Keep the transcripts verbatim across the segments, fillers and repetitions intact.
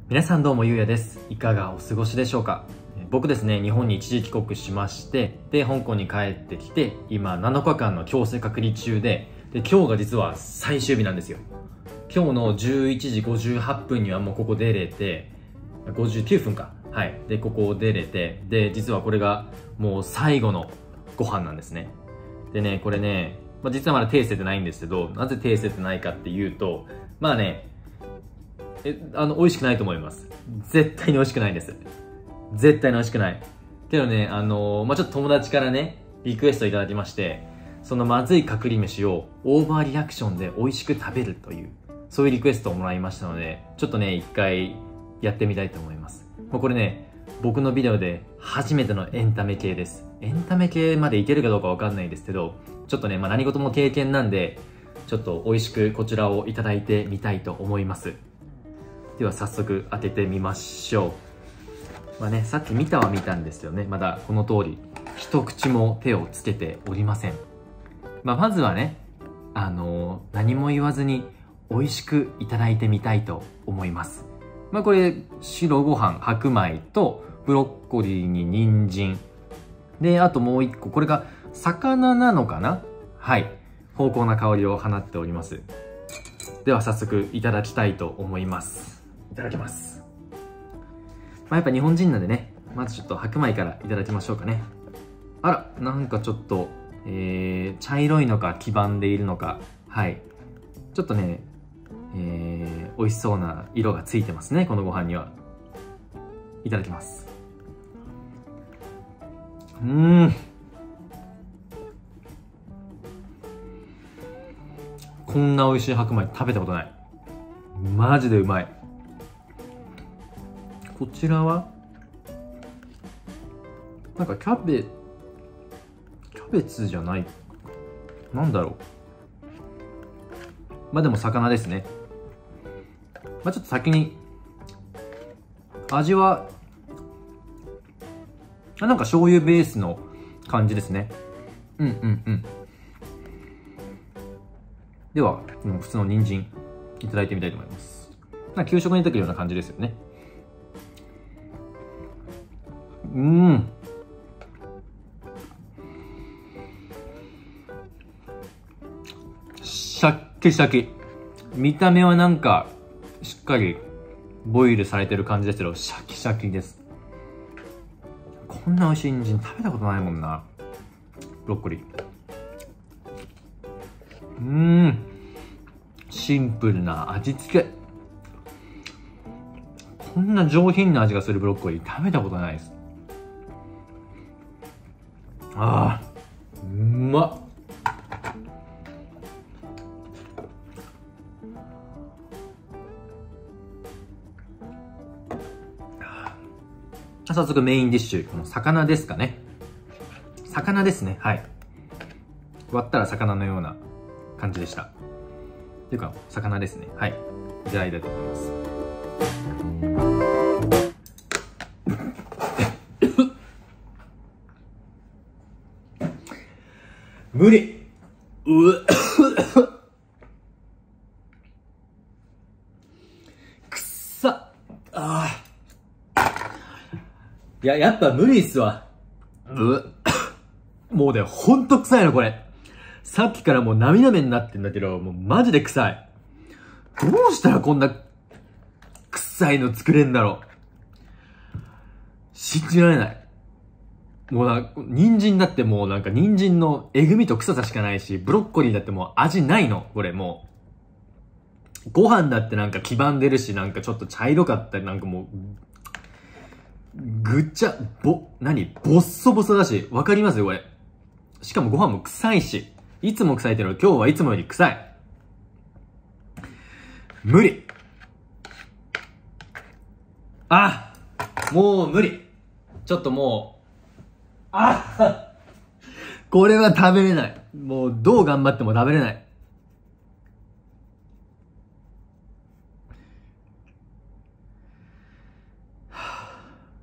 皆さんどうもゆうやです。いかがお過ごしでしょうか。僕ですね、日本に一時帰国しまして、で、香港に帰ってきて、今なのかかんの強制隔離中で、で、今日が実は最終日なんですよ。今日のじゅういちじごじゅうはっぷんにはもうここ出れて、ごじゅうきゅうふんか。はい。で、ここ出れて、で、実はこれがもう最後のご飯なんですね。でね、これね、まあ、実はまだ手せてないんですけど、なぜ手せてないかっていうと、まあね、え、あの、美味しくないと思います。絶対に美味しくないです。絶対に美味しくない。けどね、あのー、まあ、ちょっと友達からね、リクエストいただきまして、そのまずい隔離飯をオーバーリアクションで美味しく食べるという、そういうリクエストをもらいましたので、ちょっとね、一回やってみたいと思います。もうこれね、僕のビデオで初めてのエンタメ系です。エンタメ系までいけるかどうかわかんないんですけど、ちょっとね、まあ、何事も経験なんで、ちょっと美味しくこちらをいただいてみたいと思います。では早速開けてみましょう。まあね、さっき見たは見たんですよね。まだこの通り、一口も手をつけておりません。まあまずはね、あのー、何も言わずに美味しくいただいてみたいと思います。まあこれ、白ご飯、白米とブロッコリーに人参。で、あともう一個、これが魚なのかな？はい。芳香な香りを放っております。では早速いただきたいと思います。いただきます。まあ、やっぱ日本人なんでね、まずちょっと白米からいただきましょうかね。あら、なんかちょっと、えー、茶色いのか黄ばんでいるのか、はい。ちょっとね、えー、美味しそうな色がついてますね、このご飯には。いただきます。うーん。こんな美味しい白米食べたことない。マジでうまい。こちらはなんかキャベキャベツじゃない、なんだろう。まあでも魚ですね。まあちょっと先に味はあ、なんか醤油ベースの感じですね。うんうんうん。では普通の人参いただいてみたいと思います。なんか給食に出てくるような感じですよね。うん。シャッキシャキ。見た目はなんかしっかりボイルされてる感じですけど、シャキシャキです。こんな美味しい人参食べたことないもんな。ブロッコリー。うーん。シンプルな味付け。こんな上品な味がするブロッコリー食べたことないです。ああ、うまっ。早速メインディッシュ、この魚ですかね。魚ですね、はい。割ったら魚のような感じでした。っていうか、魚ですね。はい。いただいたいと思います。無理。うっくっさ。ああ。いや、やっぱ無理っすわ。うっもうね、ほんと臭いの、これ。さっきからもう涙目になってんだけど、もうマジで臭い。どうしたらこんな臭いの作れんだろう。信じられない。もうな、人参だってもうなんか人参のえぐみと臭さしかないし、ブロッコリーだってもう味ないの、これもう。ご飯だってなんか黄ばんでるし、なんかちょっと茶色かったり、なんかもう、ぐっちゃ、ぼ、何ボッソボソだし、わかりますよ、これ。しかもご飯も臭いし、いつも臭いけど今日はいつもより臭い。無理。あ、もう無理。ちょっともう、あこれは食べれない。もうどう頑張っても食べれない。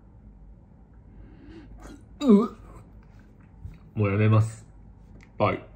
うもうやめます。バイ。